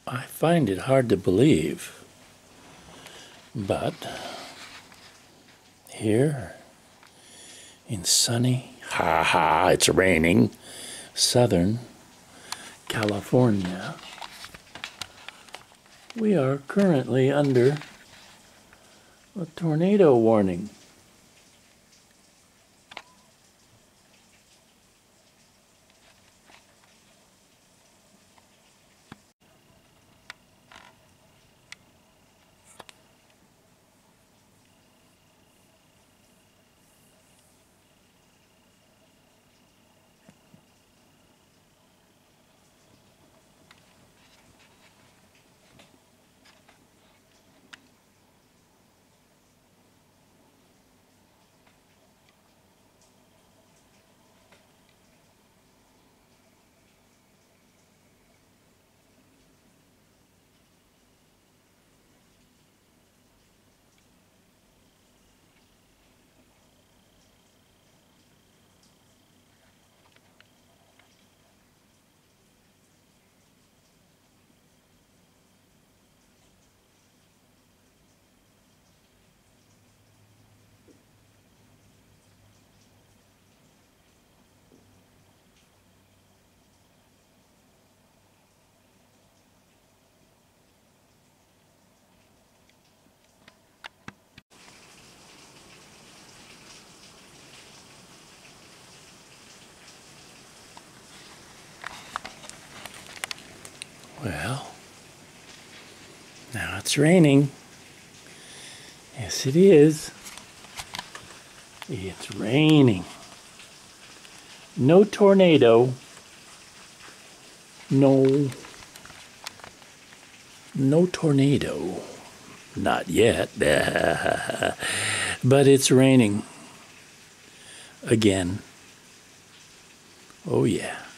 I find it hard to believe, but here in sunny, it's raining, Southern California, we are currently under a tornado warning. Well, now it's raining. Yes, it is. It's raining. No tornado. No tornado. Not yet. But it's raining. Again. Oh, yeah.